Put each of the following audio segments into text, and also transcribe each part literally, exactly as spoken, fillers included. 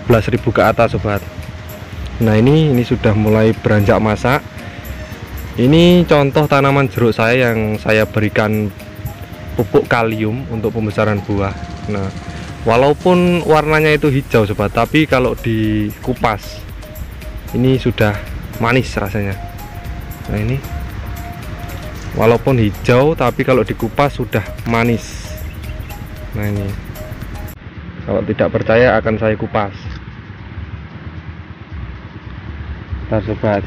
belas ribu ke atas sobat. Nah ini ini sudah mulai beranjak masak. Ini contoh tanaman jeruk saya yang saya berikan pupuk kalium untuk pembesaran buah. Nah walaupun warnanya itu hijau sobat, tapi kalau dikupas ini sudah manis rasanya. Nah ini walaupun hijau tapi kalau dikupas sudah manis. Nah ini kalau tidak percaya akan saya kupas. Bentar sobat.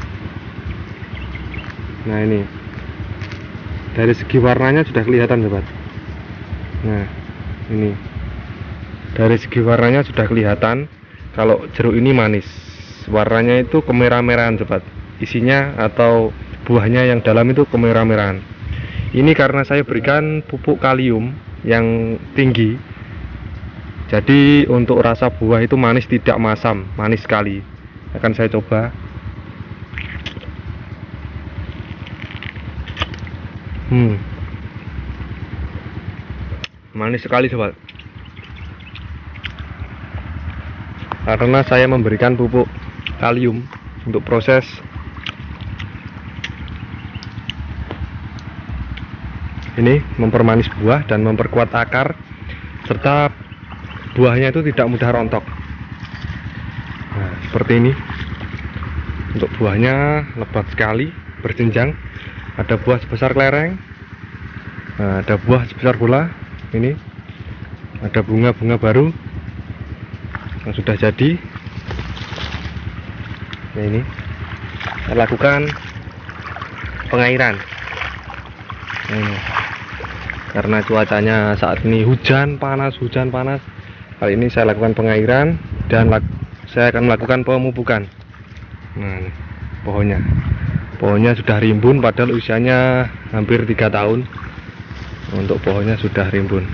Nah ini dari segi warnanya sudah kelihatan sobat. Nah ini dari segi warnanya sudah kelihatan kalau jeruk ini manis. Warnanya itu kemerah-merahan sobat. Isinya atau buahnya yang dalam itu kemerah-merahan. Ini karena saya berikan pupuk kalium yang tinggi, jadi untuk rasa buah itu manis, tidak masam, manis sekali. Akan saya coba. Hmm, manis sekali sobat. Karena saya memberikan pupuk kalium untuk proses ini mempermanis buah dan memperkuat akar, serta buahnya itu tidak mudah rontok. Nah seperti ini untuk buahnya, lebat sekali, berjenjang. Ada buah sebesar kelereng, nah, ada buah sebesar bola. Ini ada bunga-bunga baru yang sudah jadi. Nah ini saya lakukan pengairan. Nah, ini karena cuacanya saat ini hujan panas, hujan panas. Kali ini saya lakukan pengairan dan saya akan melakukan pemupukan. Nah ini pohonnya. Pohonnya sudah rimbun padahal usianya hampir tiga tahun. Untuk pohonnya sudah rimbun.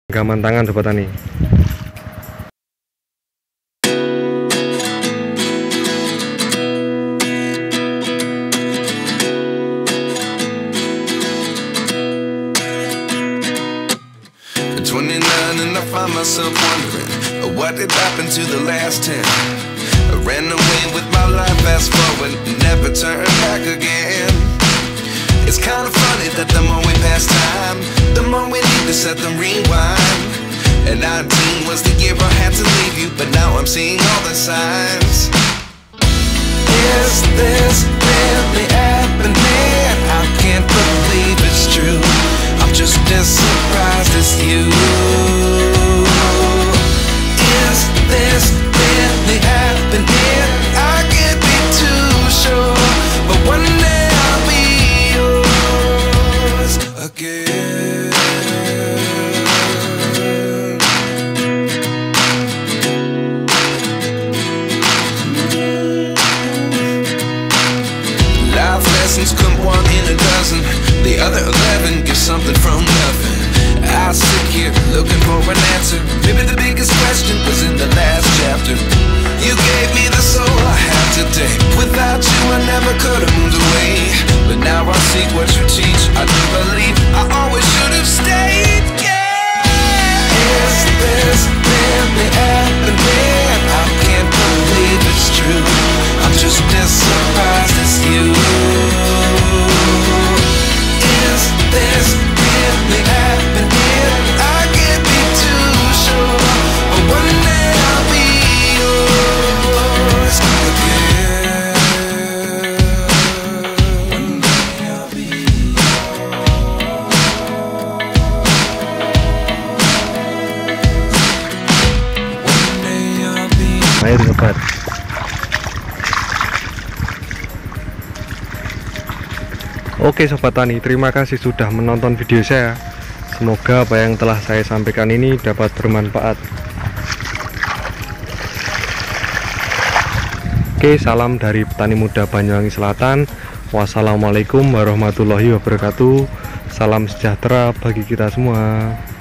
Gaman tangan sobat tani. twenty-nine and I find myself wondering what did happen to the last ten. I ran away with my life, fast forward, never turn back again. It's kind of funny that the more we pass time, the more we need to set the rewind. And nineteen was the year I had to leave you, but now I'm seeing all the signs. Is this really happening? I can't believe it's true. I'm just as surprised as you. Is this really happening? I can't be too sure, but one day I'll be yours again. Life lessons come one in a dozen, the other eleven give something from nothing. I sit here looking for an answer. Maybe the biggest question was in the last chapter. You gave me the soul I have today. Without you I never could have moved away. But now I see what you teach. I do believe I always should have stayed. Yeah. Is this really happening? I can't believe it's true. I'm just as surprised as you. Is this really happening? I can't be too sure, but one day I'll be yours again. One day I'll be yours. One day I'll be. Air sobat. Oke sobat tani, terima kasih sudah menonton video saya. Semoga apa yang telah saya sampaikan ini dapat bermanfaat. Oke, salam dari petani muda Banyuwangi Selatan. Wassalamualaikum warahmatullahi wabarakatuh. Salam sejahtera bagi kita semua.